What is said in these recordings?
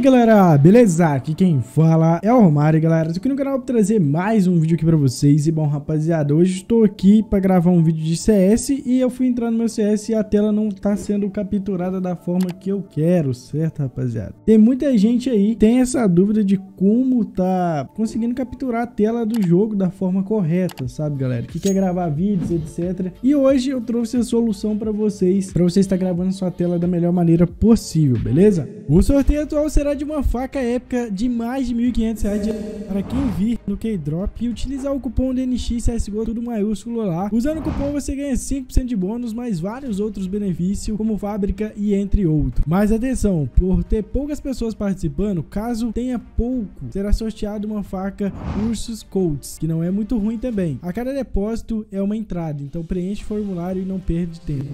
galera, beleza? Aqui quem fala é o Romário, galera. Tô aqui no canal pra trazer mais um vídeo aqui pra vocês. E bom, rapaziada, hoje estou aqui pra gravar um vídeo de CS e eu fui entrar no meu CS e a tela não tá sendo capturada da forma que eu quero, certo, rapaziada? Tem muita gente aí que tem essa dúvida de como tá conseguindo capturar a tela do jogo da forma correta, sabe, galera? Que quer gravar vídeos, etc. E hoje eu trouxe a solução pra vocês estar gravando sua tela da melhor maneira possível, beleza? O sorteio atual será de uma faca épica de mais de R$1.500 para quem vir no Keydrop e utilizar o cupom DNX CSGO tudo maiúsculo lá. Usando o cupom você ganha 5% de bônus, mais vários outros benefícios como fábrica e entre outros. Mas atenção, por ter poucas pessoas participando, caso tenha pouco, será sorteado uma faca Ursus Coats, que não é muito ruim também. A cada depósito é uma entrada, então preenche o formulário e não perde tempo.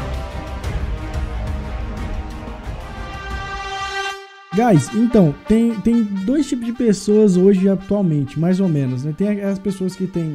Guys, então, tem dois tipos de pessoas hoje atualmente, mais ou menos, né? Tem as pessoas que tem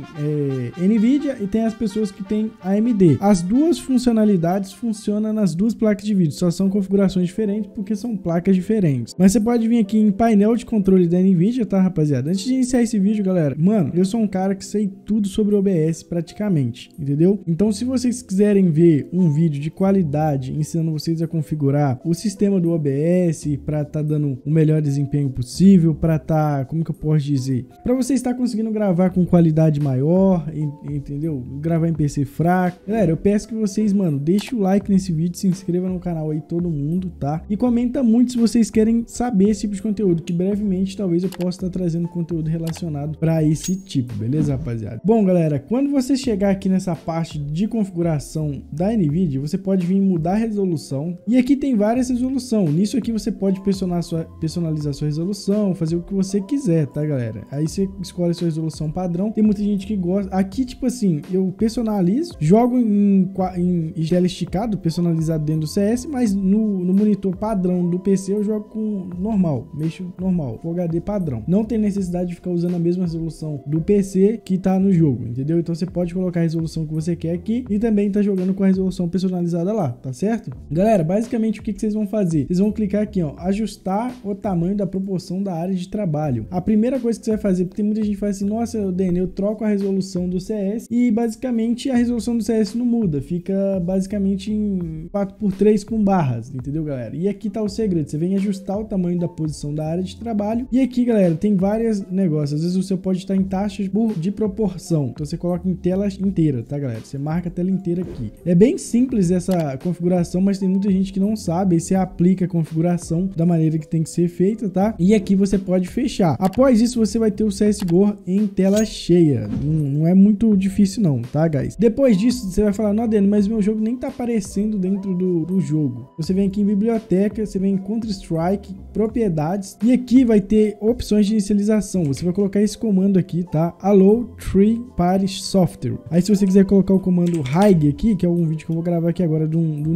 NVIDIA e tem as pessoas que tem AMD. As duas funcionalidades funcionam nas duas placas de vídeo, só são configurações diferentes porque são placas diferentes. Mas você pode vir aqui em painel de controle da NVIDIA, tá, rapaziada? Antes de iniciar esse vídeo, galera, mano, eu sou um cara que sei tudo sobre OBS praticamente, entendeu? Então, se vocês quiserem ver um vídeo de qualidade ensinando vocês a configurar o sistema do OBS para tá dando o melhor desempenho possível, para tá, como que eu posso dizer, para você estar conseguindo gravar com qualidade maior, entendeu? Gravar em PC fraco. Galera, eu peço que vocês, mano, deixem o like nesse vídeo, se inscreva no canal aí todo mundo, tá? E comenta muito se vocês querem saber esse tipo de conteúdo, que brevemente talvez eu possa estar trazendo conteúdo relacionado para esse tipo, beleza, rapaziada? Bom, galera, quando você chegar aqui nessa parte de configuração da NVIDIA, você pode vir mudar a resolução, e aqui tem várias resoluções. Nisso aqui você pode personalizar sua resolução, fazer o que você quiser, tá, galera? Aí você escolhe a sua resolução padrão. Tem muita gente que gosta. Aqui, tipo assim, eu personalizo, jogo em tela esticado, personalizado dentro do CS, mas no monitor padrão do PC eu jogo com normal, mexo normal, Full HD padrão. Não tem necessidade de ficar usando a mesma resolução do PC que tá no jogo, entendeu? Então você pode colocar a resolução que você quer aqui e também tá jogando com a resolução personalizada lá, tá certo? Galera, basicamente o que vocês vão fazer? Vocês vão clicar aqui, ó, ajustar o tamanho da proporção da área de trabalho. A primeira coisa que você vai fazer, porque tem muita gente que fala assim, nossa, Dani, eu troco a resolução do CS e basicamente a resolução do CS não muda, fica basicamente em 4x3 com barras, entendeu, galera? E aqui tá o segredo, você vem ajustar o tamanho da posição da área de trabalho e aqui, galera, tem vários negócios. Às vezes você pode estar em taxas de proporção, então você coloca em tela inteira, tá, galera? Você marca a tela inteira aqui. É bem simples essa configuração, mas tem muita gente que não sabe, aí você aplica a configuração da maneira que tem que ser feita, tá? E aqui você pode fechar. Após isso, você vai ter o CSGO em tela cheia. Não é muito difícil não, tá, guys? Depois disso, você vai falar, não, Adeno, mas meu jogo nem tá aparecendo dentro do jogo. Você vem aqui em biblioteca, você vem em Counter-Strike, propriedades, e aqui vai ter opções de inicialização. Você vai colocar esse comando aqui, tá? Allow Third Party Software. Aí se você quiser colocar o comando hide aqui, que é algum vídeo que eu vou gravar aqui agora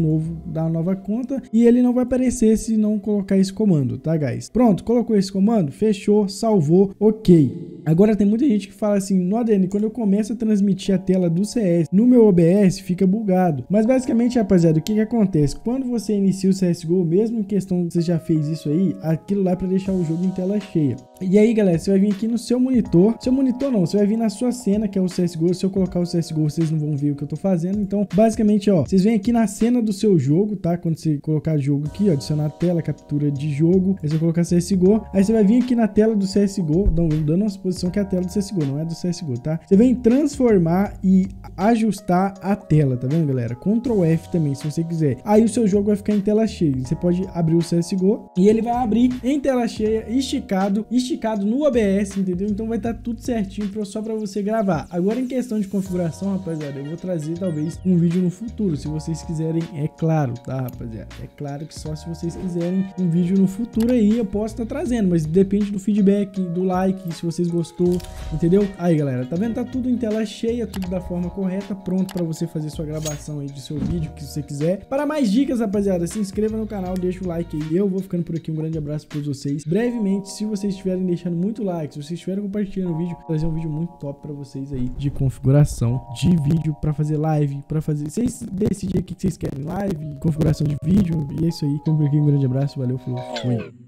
da nova conta, e ele não vai aparecer se não colocar esse comando, tá, guys? Pronto, colocou esse comando, fechou, salvou, ok. Agora tem muita gente que fala assim, no ADN, quando eu começo a transmitir a tela do CS no meu OBS, fica bugado. Mas basicamente, rapaziada, o que acontece? Quando você inicia o CSGO, mesmo em questão que você já fez isso aí, aquilo lá é pra deixar o jogo em tela cheia. E aí, galera, você vai vir aqui no seu monitor não, você vai vir na sua cena, que é o CSGO. Se eu colocar o CSGO, vocês não vão ver o que eu tô fazendo. Então, basicamente, ó, vocês vêm aqui na cena do seu jogo, tá? Quando você colocar jogo aqui, ó, adicionar a tela, captura de jogo, aí você vai colocar CSGO, aí você vai vir aqui na tela do CSGO, dando uma posição que é a tela do CSGO, não é do CSGO, tá? Você vem transformar e ajustar a tela, tá vendo, galera? Ctrl F também, se você quiser. Aí o seu jogo vai ficar em tela cheia. Você pode abrir o CSGO e ele vai abrir em tela cheia, esticado no OBS, entendeu? Então vai estar tudo certinho só para você gravar. Agora, em questão de configuração, rapaziada, eu vou trazer talvez um vídeo no futuro, se vocês quiserem, é claro, tá, rapaziada? É claro que só se vocês quiserem um vídeo no futuro aí eu posso estar trazendo, mas depende do feedback, do like, se vocês gostou, entendeu? Aí, galera, tá vendo? Tá tudo em tela cheia, tudo da forma correta, pronto para você fazer sua gravação aí de seu vídeo, que você quiser. Para mais dicas, rapaziada, se inscreva no canal, deixa o like aí. Eu vou ficando por aqui, um grande abraço para vocês. Brevemente, se vocês estiverem deixando muito like, se vocês estiverem compartilhando o vídeo, vou trazer um vídeo muito top para vocês aí de configuração de vídeo, para fazer live, para fazer... Vocês decidem o que vocês querem, live, configuração de vídeo, e é isso aí. Ficando por aqui, um grande abraço, valeu, falou, fui.